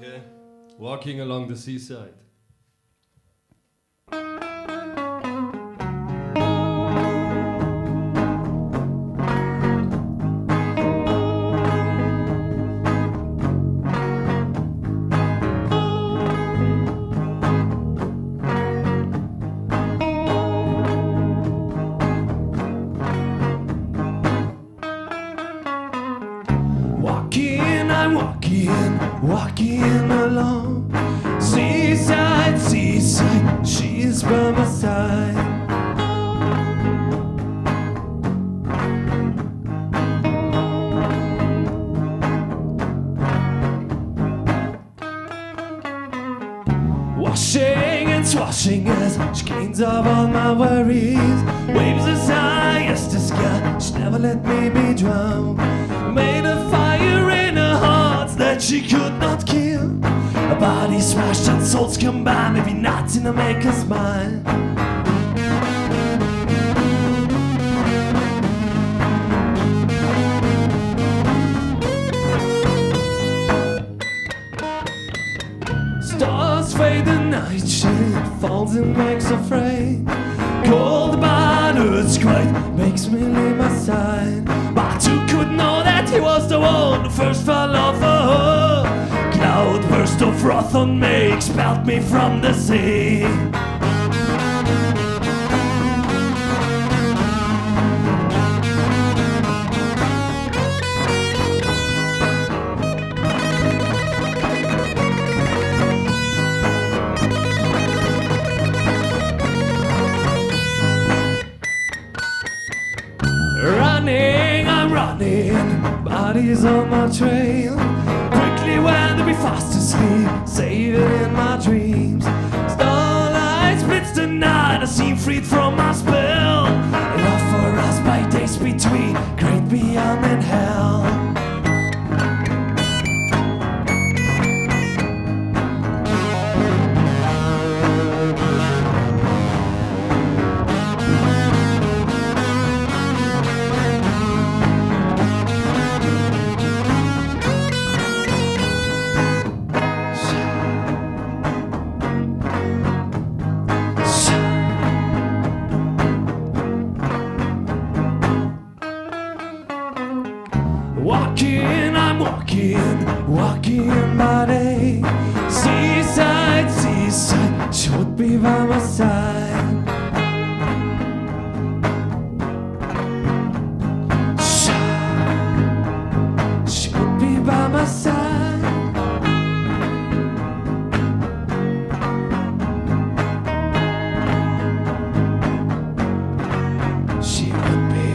Okay. Walking along the seaside. I'm walking along seaside, seaside, she's by my side. Washing and swashing as she cleans up all my worries, waves as high as the sky, she never let me be drowned. Made a fire in her heart that she could not kill. Her body smashed and souls combined, maybe nothing to make her smile. Stars fade, the night shade falls and makes her afraid. Cold bad earthquake makes me leave my side. But who could know that he was the one who first fell off her? Cloud burst of wrath on me, expelled me from the sea. I'm running, bodies on my trail. Quickly when to be fast asleep, save it in my dreams. Starlight splits the night, I seem freed from my spell. Love for us by days between, great beyond and hell. I'm walking by day. Seaside, seaside, she would be by my side. She would be by my side. She would be.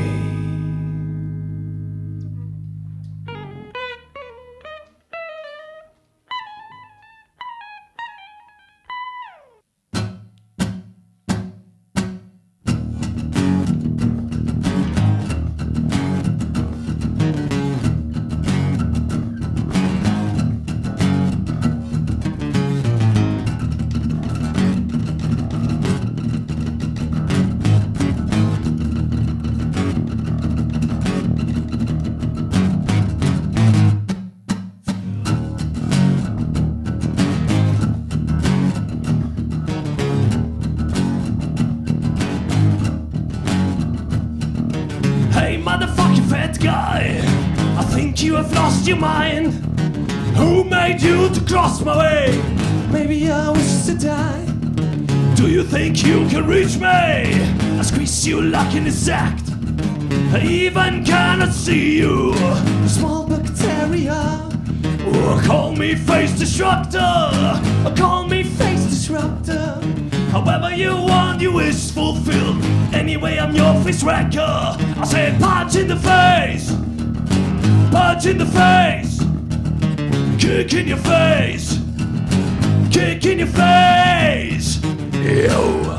Motherfucking fat guy, I think you have lost your mind. Who made you to cross my way? Maybe I wish to die. Do you think you can reach me? I squeeze you like an insect. I even cannot see you, small bacteria. Oh, call me face disruptor, or call me face disruptor. However you want, your wish fulfilled. Anyway, I'm your face wrecker. I say punch in the face, punch in the face, kick in your face, kick in your face. Yo.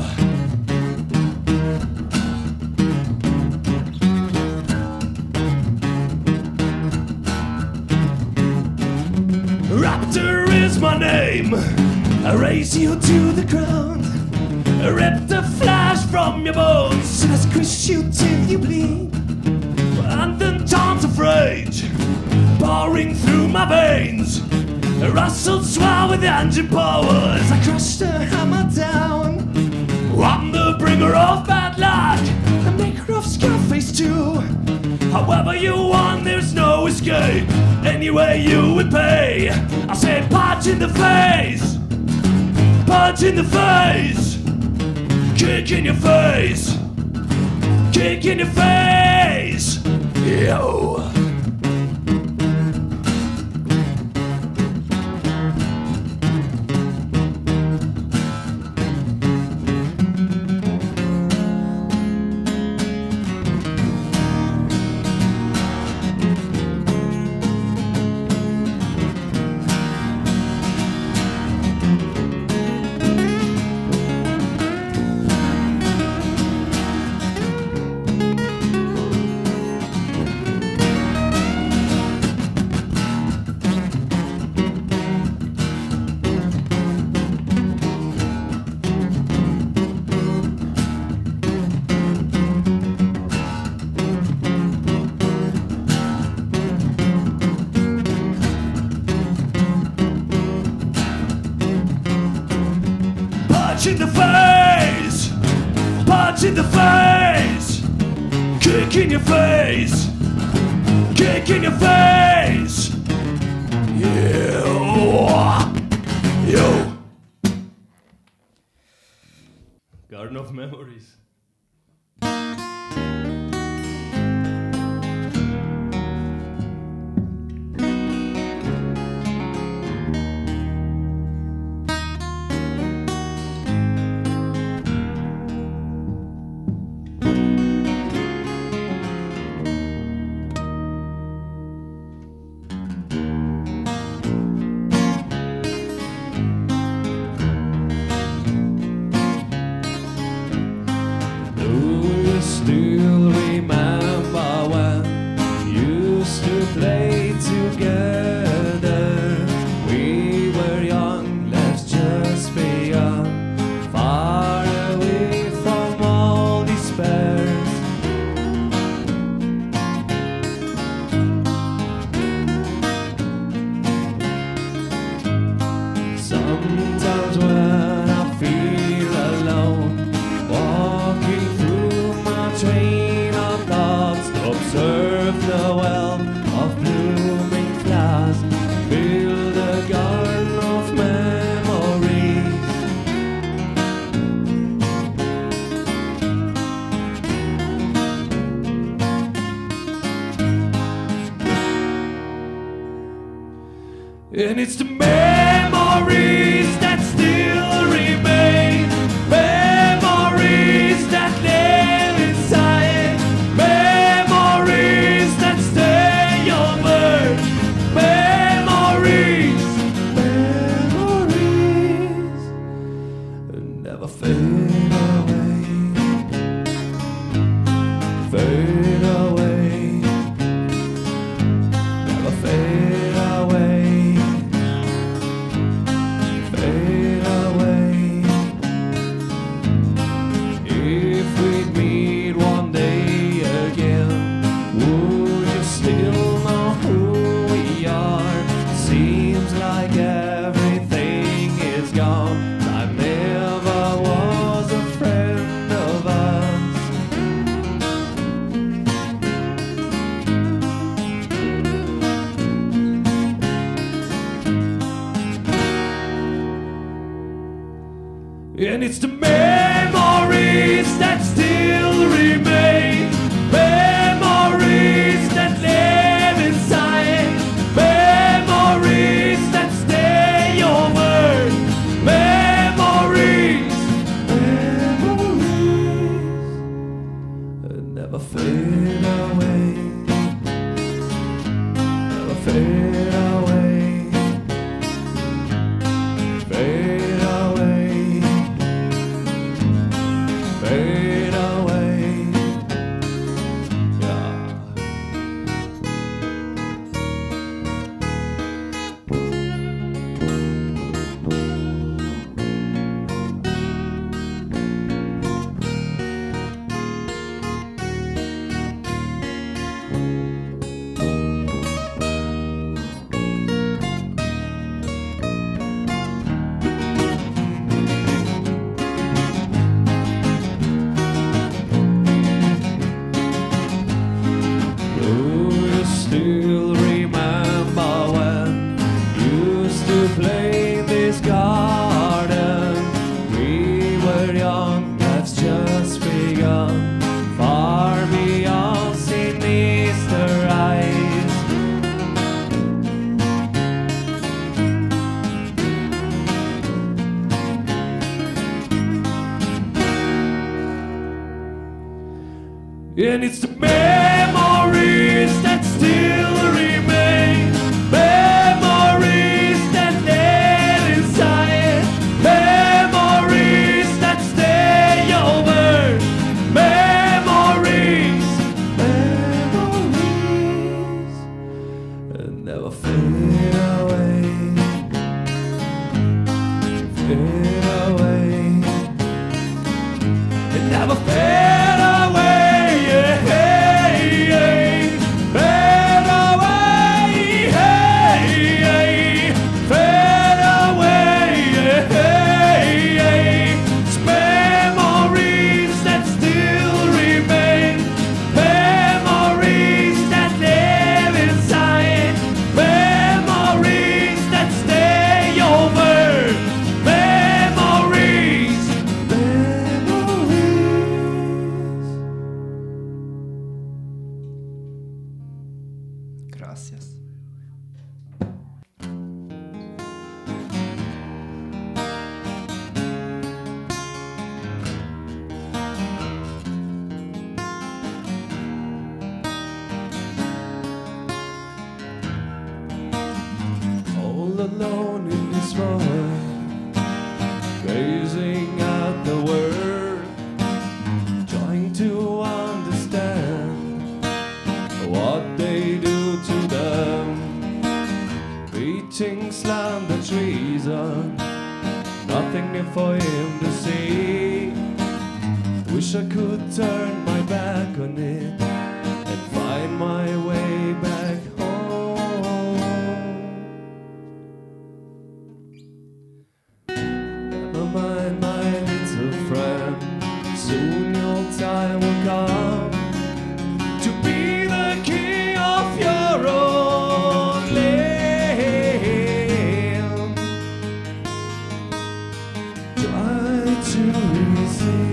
Raptor is my name. I raise you to the ground. I rip the flesh from your bones and I squish you till you bleed. And then tons of rage pouring through my veins. A rustled swell with the engine power as I crushed the hammer down. I'm the bringer of bad luck, the maker of Scarface too. However you want, there's no escape. Anyway you would pay. I say punch in the face, punch in the face, kick in your face, kick in your face. Yo. Punch in the face, punch in the face, kick in your face, kick in your face. Yeah. Yo. Garden of Memories. Still remember when we used to play together. We were young, let's just be young, far away from all despairs. Sometimes when I feel alone, walking through my train of thoughts, to observe the well of blooming flowers, build a garden of memories. And it's the memories that still remain, memories that live inside, memories that stay over, memories, memories, and never fade away, fade away, never fade away, fade away. If we'd meet one day again, would you still know who we are? Seems like everything is gone. Time never was a friend of us. And it's the memories that still remain, memories that live inside, memories that stay over, memories, memories, and never fade away, never fade away, fade away, fade away. Yeah. life's just begun, far beyond sinister eyes. And it's the memories that still remain, memories that live inside, memories that stay over, memories, memories, and never fade away, fade away, and never fade away. Gracias. All alone in this world, gazing at the world, trying to understand what they do to them. Beating slander treason, nothing new for him to see. Wish I could turn my back on it and find my way back home. Never mind, my little friend, soon your time will come to be the king of your own land. Try to resist.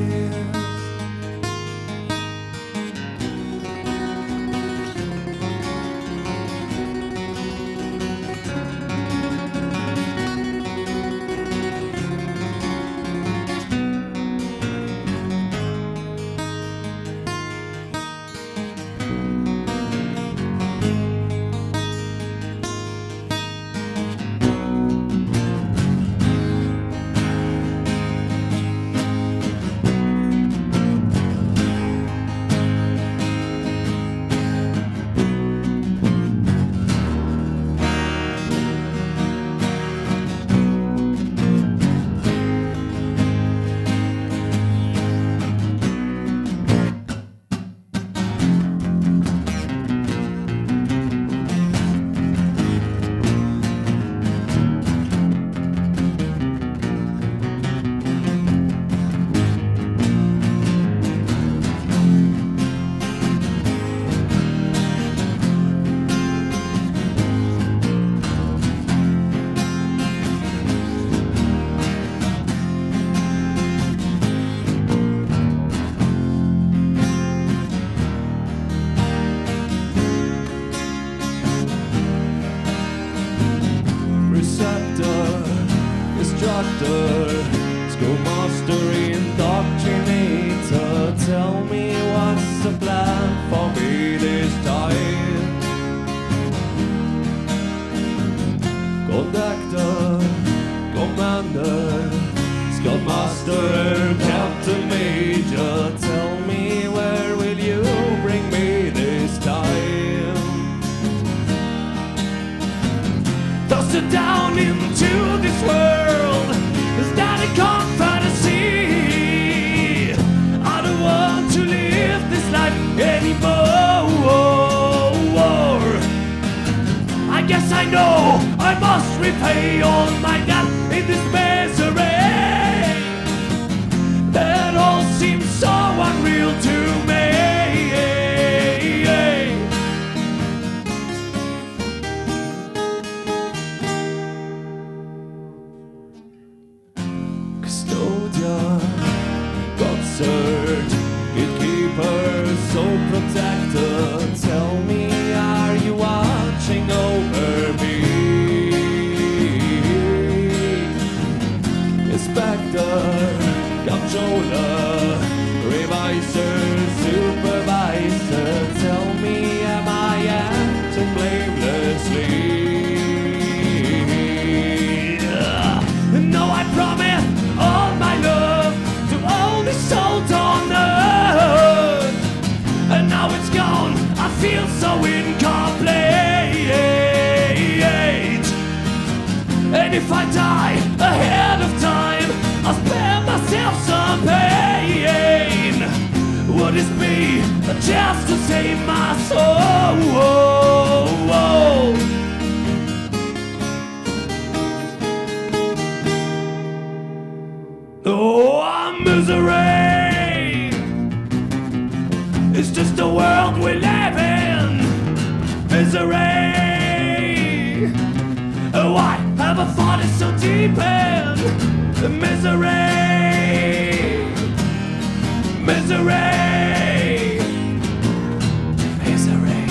Instructor, schoolmaster, indoctrinator, tell me what's the plan for me this time. Conductor, commander, scoutmaster, captain, major, tell me where will you bring me this time. Toss it down into this world, is that a common fantasy? I don't want to live this life anymore. I guess I know I must repay all my debt in this misery. That all seems so unreal to me. Custodian, God desert, gatekeeper, so protected. Tell me, are you watching over me? Inspector, controller, revisor, supervisor, tell me, am I acting blamelessly? No, I promise all my love to all the souls on earth, and now it's gone, I feel so incomplete. And if I die ahead of time, I'll spare myself some pain. Would it be a chance to save my soul? Oh, misery! It's just the world we live in. Misery! Oh, I have a thought it's so deep in misery. Misery. Misery.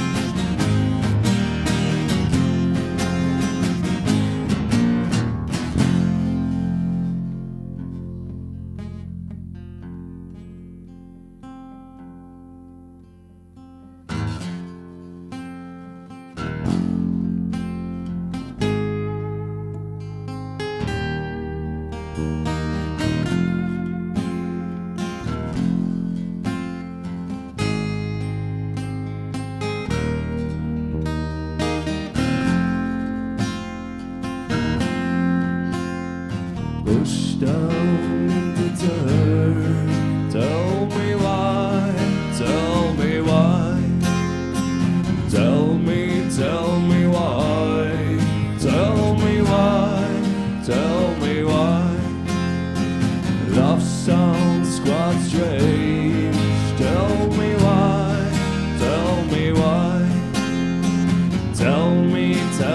Pushed down in the dirt. Tell me why, tell me why. Tell me why. Tell me why, tell me why. Love sounds quite strange. Tell me why, tell me why. Tell me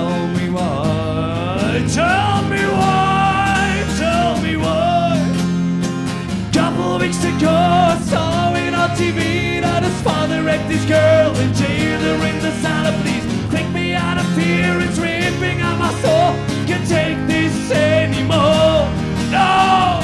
why. Tell me why. Weeks ago, I saw it on TV that his father raped his girl in jail. The rings of Santa, please take me out of fear. It's ripping out my soul. Can't take this anymore. No.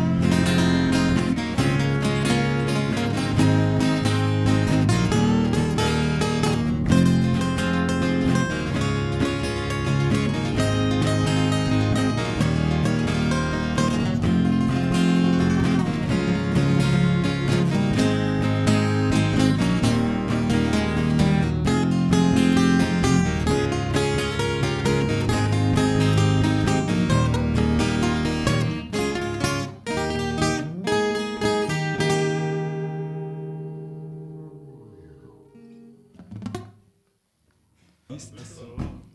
Ist das so?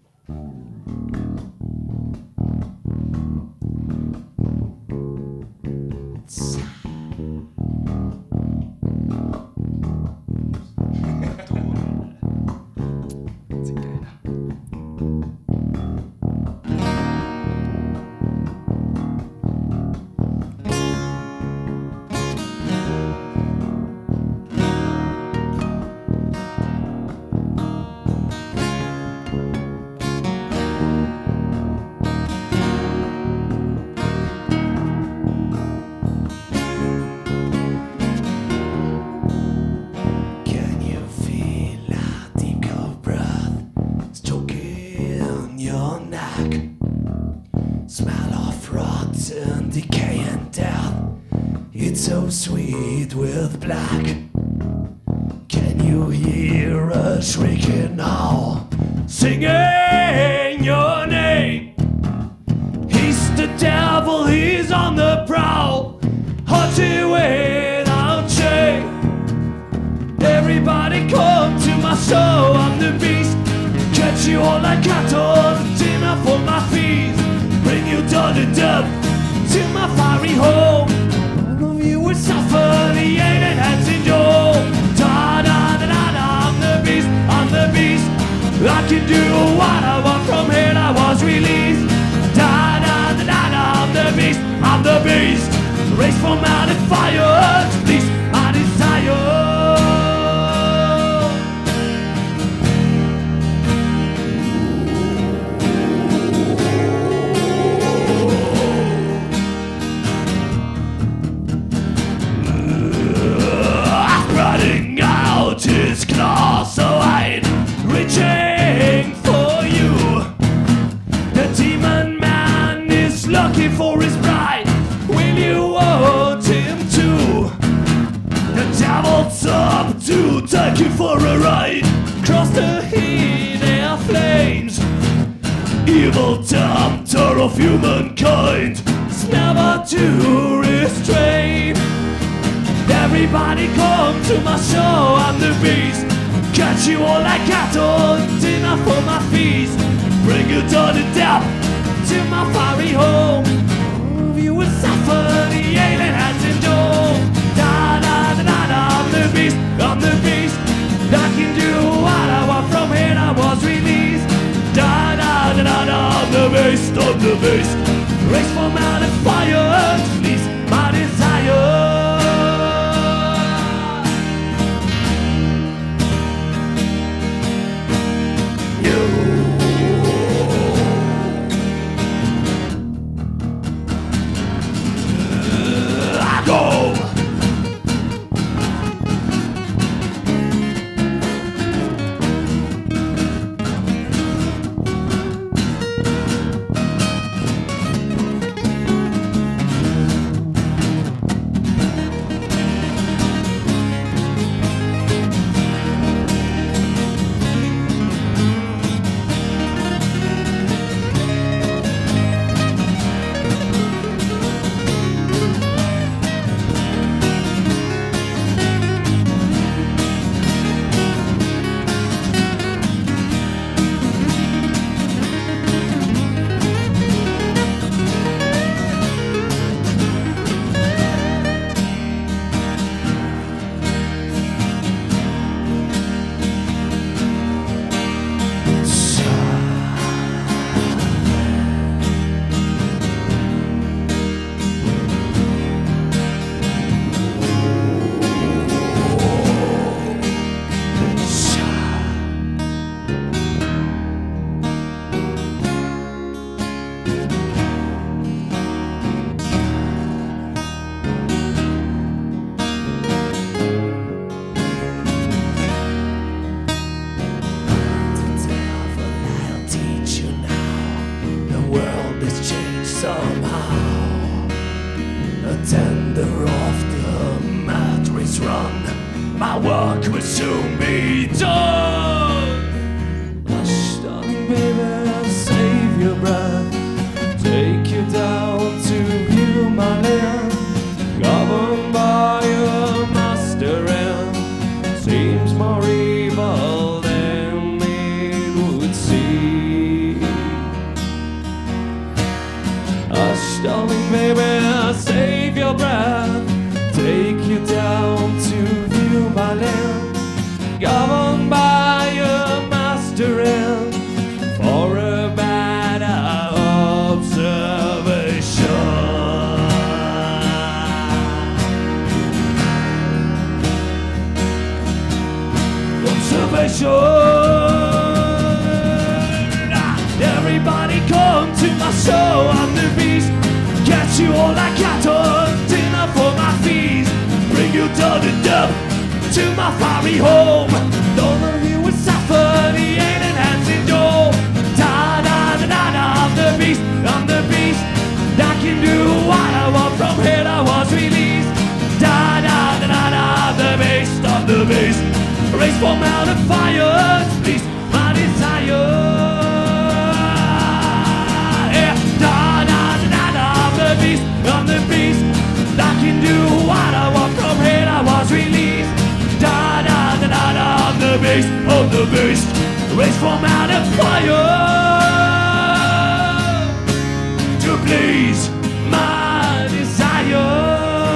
Smell of rotten decay and death. It's so sweet with black. Can you hear us shrieking now? Singing your name. He's the devil, he's on the prowl. Haunted without shame. Everybody come to my show, I'm the beast. Catch you all like cattle, dinner for my feast. Bring you down to dub to my fiery home. All of you will suffer the eight and hands in your. Da da da da da, I'm the beast, I'm the beast. I can do what I want from here, I was released. Da da da da da, I'm the beast, I'm the beast. Race from out of fire. Everybody come to my show, I'm the beast. Catch you all like cattle, dinner for my feast. Bring you to the death, to my fiery home. You will suffer, the alien has endured. Da da da da da, I'm the beast, I'm the beast. I can do what I want, from here I was released. Da da da da da, I'm the beast, I'm the beast. Race from out of fire, to please my desire. Everybody come to my show, I'm the beast. Catch you all like cattle, dinner for my feast. Bring you to the depth, to my fiery home. None of you will suffer, the alien hands in door. Da da da da da, I'm the beast, I'm the beast. I can do what I want, from here I was released. Da da da da da, I'm the beast, I'm the beast. Race from out of fire, please, my desire. Yeah, da da da da da, I'm the beast, I'm the beast. I can do what I want, from here I was released. Da da da da da, I'm the beast, I'm the beast. Race from out of fire to please my desire.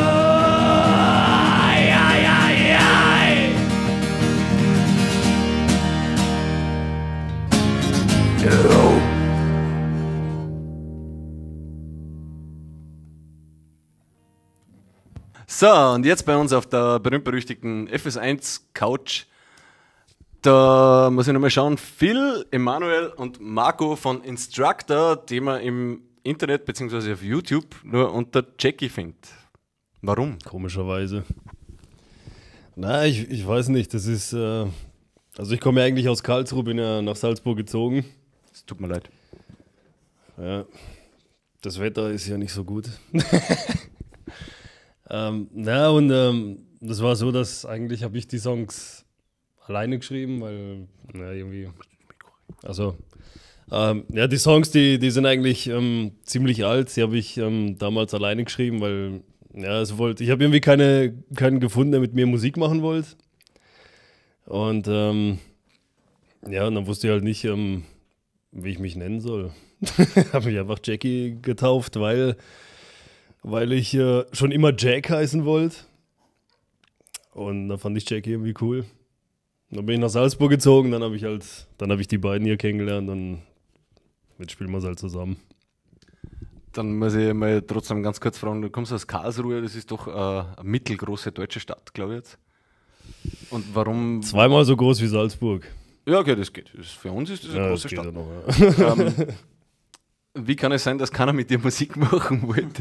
So, und jetzt bei uns auf der berühmt-berüchtigten FS1 Couch, da muss ich nochmal schauen, Phil, Emanuel und Marco von Instructor, die man im Internet bzw. auf YouTube nur unter Jackie findet. Warum? Komischerweise. Na, ich weiß nicht, das ist, also ich komme ja eigentlich aus Karlsruhe, bin ja nach Salzburg gezogen. Es tut mir leid. Ja, das Wetter ist ja nicht so gut. Das war so, dass eigentlich habe ich die Songs alleine geschrieben, weil, irgendwie, also, ja, die Songs, die sind eigentlich ziemlich alt, die habe ich damals alleine geschrieben, weil, Ja, also ich habe irgendwie keinen gefunden, der mit mir Musik machen wollte. Und ja, und dann wusste ich halt nicht, wie ich mich nennen soll. Habe mich einfach Jackie getauft, weil ich schon immer Jack heißen wollte. Und dann fand ich Jackie irgendwie cool. Dann bin ich nach Salzburg gezogen, dann habe ich die beiden hier kennengelernt und jetzt spielen wir es halt zusammen. Dann muss ich mal trotzdem ganz kurz fragen, du kommst aus Karlsruhe, das ist doch eine mittelgroße deutsche Stadt, glaube ich jetzt. Und warum? Zweimal so groß wie Salzburg. Ja, okay, das geht. Für uns ist das eine große das geht Stadt. ja noch, ja. Wie kann es sein, dass keiner mit dir Musik machen wollte?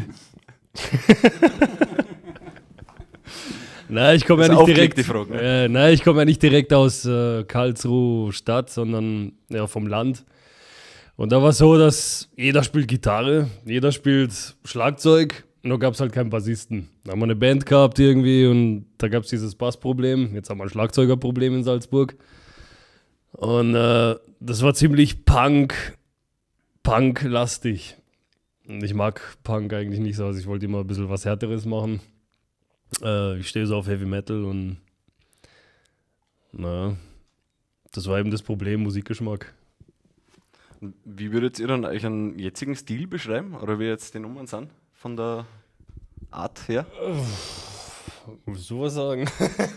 Nein, ich komme ja Das nicht aufklickt direkt. die Frage, ne? Nein, ich komme ja nicht direkt aus Karlsruhe Stadt, sondern ja, vom Land. Und da war es so, dass jeder spielt Gitarre, jeder spielt Schlagzeug, und da gab es halt keinen Bassisten. Da haben wir eine Band gehabt irgendwie und da gab es dieses Bassproblem. Jetzt haben wir ein Schlagzeugerproblem in Salzburg. Und das war ziemlich Punk-lastig. Und ich mag Punk eigentlich nicht so, also ich wollte immer ein bisschen was Härteres machen. Ich stehe so auf Heavy Metal und naja, das war eben das Problem, Musikgeschmack. Wie würdet ihr dann euren jetzigen Stil beschreiben? Oder wie jetzt die Nummern sind? Von der Art her? Willst du was sagen?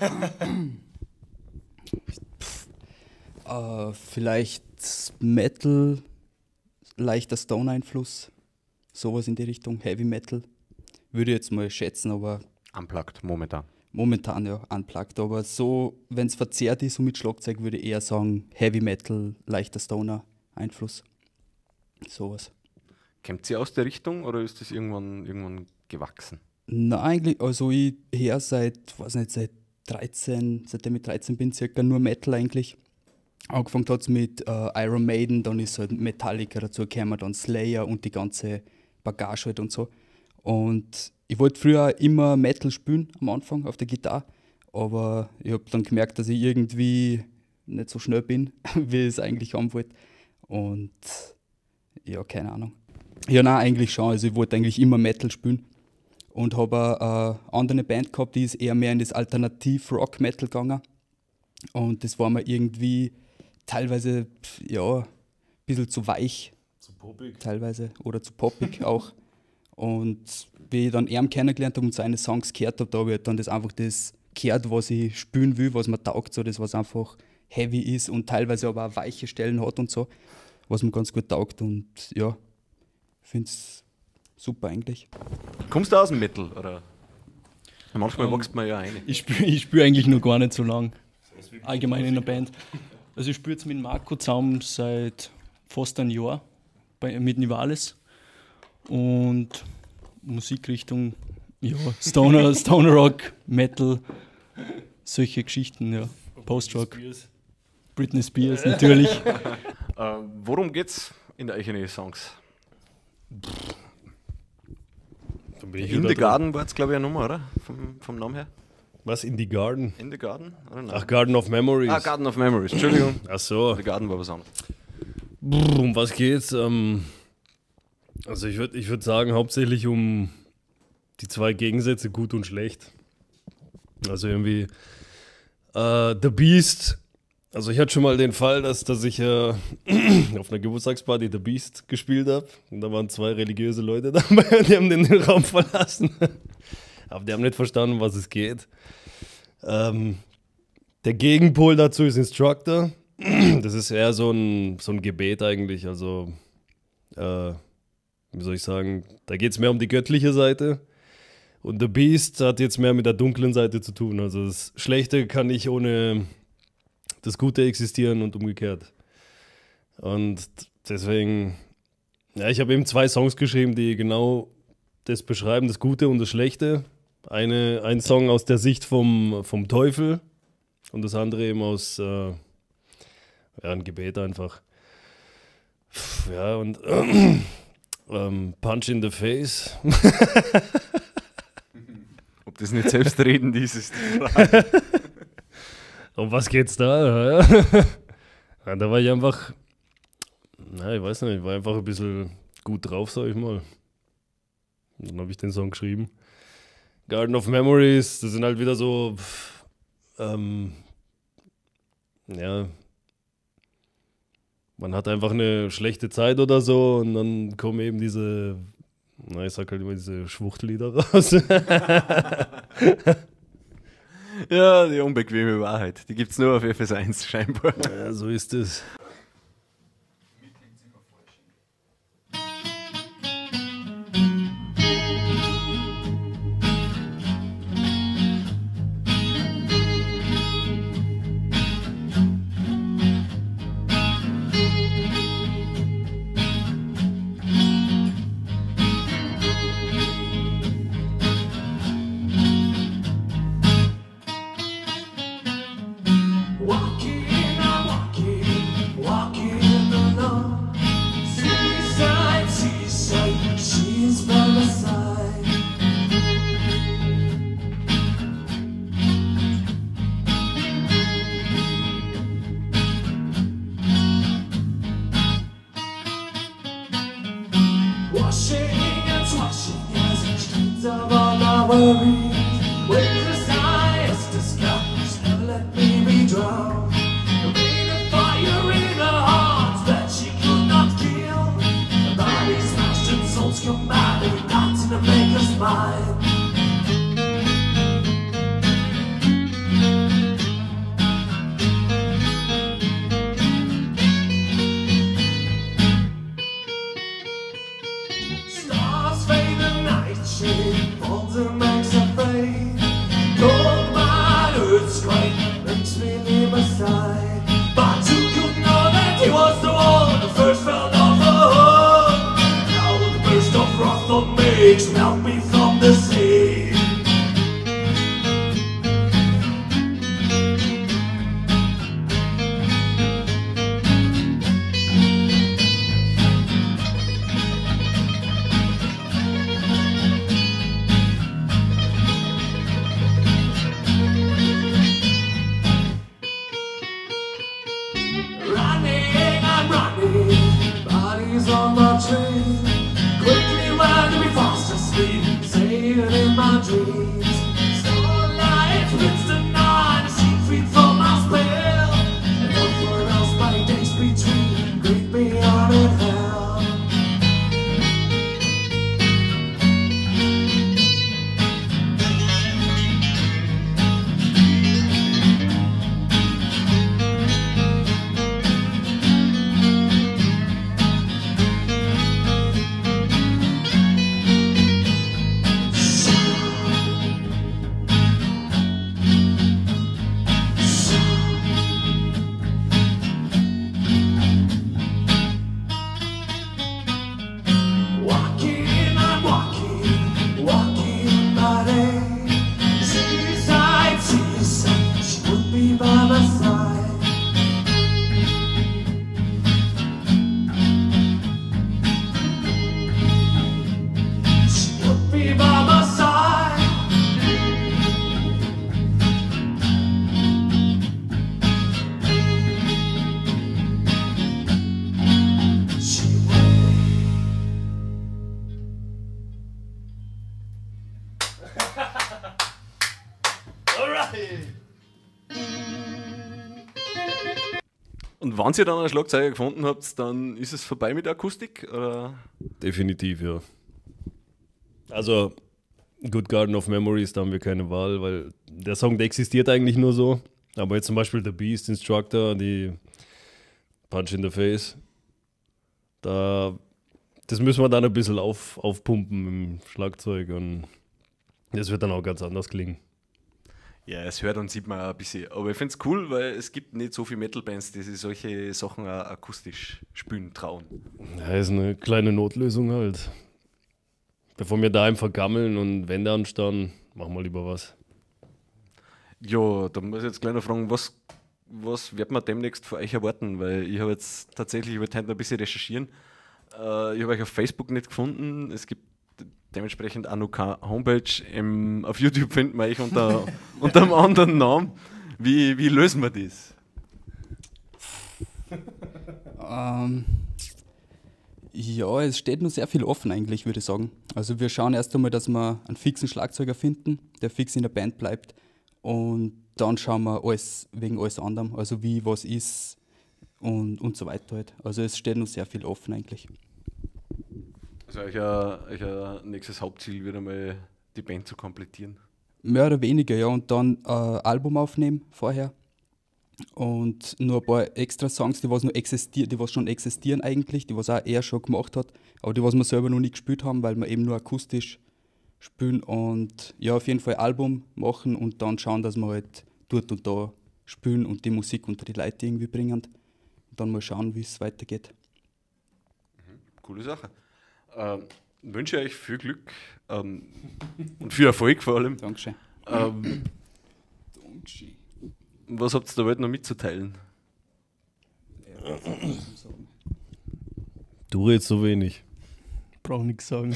Vielleicht Metal, leichter Stone-Einfluss, sowas in die Richtung, Heavy Metal. Würde ich jetzt mal schätzen, aber Unplugged momentan. momentan ja unplugged. Aber so, wenn es verzerrt ist und mit Schlagzeug, würde ich eher sagen Heavy Metal, leichter Stoner-Einfluss. Sowas. Kommt sie aus der Richtung oder ist das irgendwann gewachsen? Na, eigentlich, also ich höre seitdem ich 13 bin, circa nur Metal eigentlich. Angefangen hat es mit Iron Maiden, dann ist halt Metallica dazu gekommen, dann Slayer und die ganze Bagage halt und so. Und ich wollte früher immer Metal spielen am Anfang auf der Gitarre, aber ich habe dann gemerkt, dass ich irgendwie nicht so schnell bin, wie ich es eigentlich haben wollte. Und ja, keine Ahnung. Ja, nein, eigentlich schon. Also ich wollte eigentlich immer Metal spielen und habe eine andere Band gehabt, die ist eher mehr in das Alternativ-Rock-Metal gegangen. Und das war mir irgendwie teilweise, ja, ein bisschen zu weich. Zu poppig. Teilweise. Oder zu poppig auch. Und wie ich dann ihn kennengelernt habe und seine Songs gehört habe, da habe ich dann einfach das gehört, was ich spielen will, was mir taugt, so das, was einfach heavy ist und teilweise aber auch weiche Stellen hat und so, was mir ganz gut taugt. Und ja, ich finde es super eigentlich. Kommst du aus dem Metal? Oder? Manchmal wächst man ja ein. Ich spiele eigentlich noch gar nicht so lang. Allgemein in der Band. Also ich spiele jetzt mit Marco zusammen seit fast einem Jahr mit Nivales. Und Musikrichtung, ja, Stoner Rock, Metal, solche Geschichten, ja. Post-Rock. Britney Spears natürlich. Worum geht's in euren Songs? In the Garden war jetzt, glaube ich, eine Nummer, oder? Vom Namen her? Was, in die Garden? In the Garden? Oder nein? Ach, Garden of Memories. Ah, Garden of Memories, Entschuldigung. Ach so. The Garden war was anderes. Um was geht's? Also ich würd sagen, hauptsächlich um die zwei Gegensätze, gut und schlecht. Also irgendwie The Beast. Also ich hatte schon mal den Fall, dass ich auf einer Geburtstagsparty The Beast gespielt habe. Und da waren zwei religiöse Leute dabei und die haben den Raum verlassen. Aber die haben nicht verstanden, um was es geht. Der Gegenpol dazu ist Instructor. Das ist eher so ein Gebet eigentlich. Also, wie soll ich sagen, da geht es mehr um die göttliche Seite. Und The Beast hat jetzt mehr mit der dunklen Seite zu tun. Also das Schlechte kann nicht ohne das Gute existieren und umgekehrt. Und deswegen, ja, ich habe eben 2 Songs geschrieben, die genau das beschreiben, das Gute und das Schlechte. Ein Song aus der Sicht vom Teufel und das andere eben aus ein Gebet einfach. Ja, und Punch in the Face. Ob das nicht selbstredend ist, ist die Frage. Um was geht's da? Ja, da war ich einfach, ich weiß nicht, ich war einfach ein bisschen gut drauf, sag ich mal. Und dann habe ich den Song geschrieben. Garden of Memories, das sind halt wieder so, ja, man hat einfach eine schlechte Zeit oder so und dann kommen eben diese, na, ich sag halt immer diese Schwuchtellieder raus. Ja, die unbequeme Wahrheit. Die gibt es nur auf FS1 scheinbar. Ja, so ist es. Walking alone. Seaside, seaside, she's by my side. Washing and swashing as she cleans up all my worries. With his eyes to sky, still let me be drowned. The rain of fire in her heart that she could not kill. The body smashed and souls combining, nothing to make us mine. Stars fade and night shade falls and makes her fade. Cold my earthquake makes me leave my side. But you could know that he was the one who first fell off the hook. Now the burst of wrath on makes melt me from the sea. Running, I'm running, bodies on my train. Quickly run me fast asleep, saying in my dreams. Starlight flips the night, I see feet from my spell. And everywhere else my days between, great beyond in hell. Walking, I'm walking, walking my day. Seaside, seaside, she would be by my side. She would be by my side. She would. Und wenn ihr dann einen Schlagzeuger gefunden habt, dann ist es vorbei mit der Akustik? Oder? Definitiv, ja. Also, Good Garden of Memories, da haben wir keine Wahl, weil der Song, der existiert eigentlich nur so. Aber jetzt zum Beispiel The Beast, Instructor, die Punch in the Face, das müssen wir dann ein bisschen aufpumpen im Schlagzeug und das wird dann auch ganz anders klingen. Ja, es hört und sieht man auch ein bisschen. Aber ich finde es cool, weil es gibt nicht so viele Metal-Bands, die sich solche Sachen auch akustisch spielen trauen. Ja, ist eine kleine Notlösung halt. Bevor wir daheim vergammeln und Wände anstarren, machen wir lieber was. Ja, da muss ich jetzt gleich noch fragen, was wird man demnächst von euch erwarten? Weil ich habe jetzt tatsächlich, ich wollte heute noch ein bisschen recherchieren. Ich habe euch auf Facebook nicht gefunden. Es gibt dementsprechend auch noch keine Homepage. Auf YouTube findet man euch unter einem anderen Namen. Wie lösen wir das? Ja, es steht noch sehr viel offen eigentlich, würde ich sagen. Also wir schauen erst einmal, dass wir einen fixen Schlagzeuger finden, der fix in der Band bleibt. Und dann schauen wir alles wegen alles anderem, also wie was ist und so weiter halt. Also es steht noch sehr viel offen eigentlich. Also euer nächstes Hauptziel wird einmal die Band zu komplettieren. Mehr oder weniger, ja. Und dann Album aufnehmen vorher. Und nur ein paar extra Songs, die was noch existieren, die was schon existieren eigentlich, die was auch er schon gemacht hat, aber die was wir selber noch nie gespielt haben, weil wir eben nur akustisch spielen. Und ja, auf jeden Fall Album machen und dann schauen, dass wir halt dort und da spielen und die Musik unter die Leute irgendwie bringen. Und dann mal schauen, wie es weitergeht. Coole Sache. Wünsche euch viel Glück und viel Erfolg vor allem. Dankeschön. Was habt ihr der Welt noch mitzuteilen? Du redest so wenig. Brauch nichts sagen.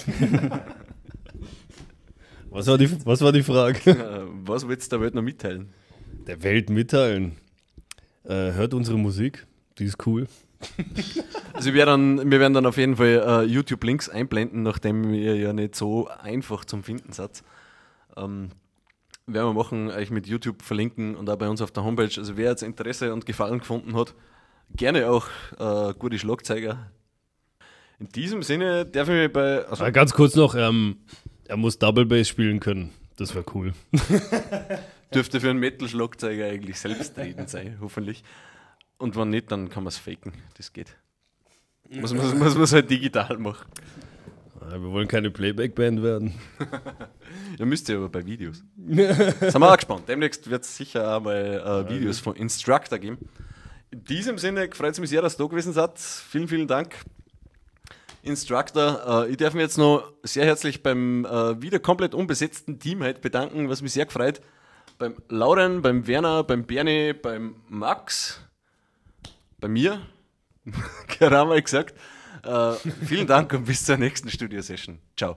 Was war die Frage? Was willst du der Welt noch mitteilen? Der Welt mitteilen. Hört unsere Musik, die ist cool. Also wir werden dann auf jeden Fall YouTube-Links einblenden, nachdem ihr ja nicht so einfach zum Finden seid. Werden wir machen, euch mit YouTube verlinken und auch bei uns auf der Homepage. Also wer jetzt Interesse und Gefallen gefunden hat, gerne auch gute Schlagzeuger. In diesem Sinne darf ich mich bei... Also Ganz kurz noch, er muss Double Bass spielen können. Das wäre cool. dürfte für einen Metal-Schlagzeuger eigentlich selbstredend sein, hoffentlich. Und wenn nicht, dann kann man es faken. Das geht. Muss man es halt digital machen. Wir wollen keine Playback-Band werden. Ja, müsst ihr aber bei Videos. Sind wir auch gespannt. Demnächst wird es sicher auch mal Videos von Instructor geben. In diesem Sinne freut es mich sehr, dass du da gewesen seid. Vielen, vielen Dank, Instructor. Ich darf mich jetzt noch sehr herzlich beim wieder komplett unbesetzten Team heute bedanken, was mich sehr gefreut. Beim Lauren, beim Werner, beim Bernie, beim Max, bei mir, gerade einmal gesagt. Vielen Dank und bis zur nächsten Studio-Session. Ciao.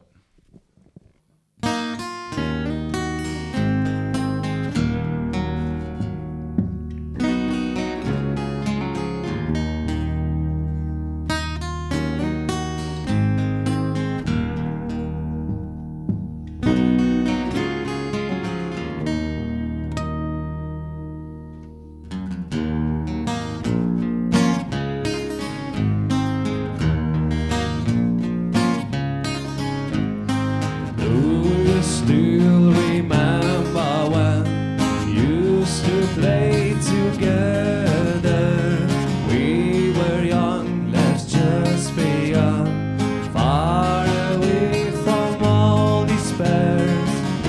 Still remember when we used to play together. We were young, let's just be young, far away from all despairs.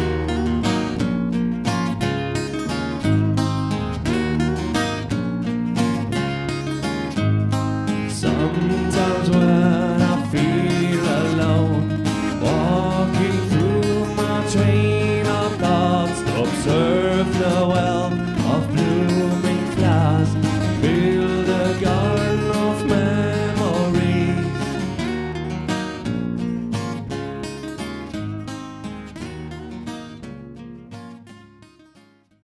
Sometimes when I feel alone, walking through my train of thoughts, observe the well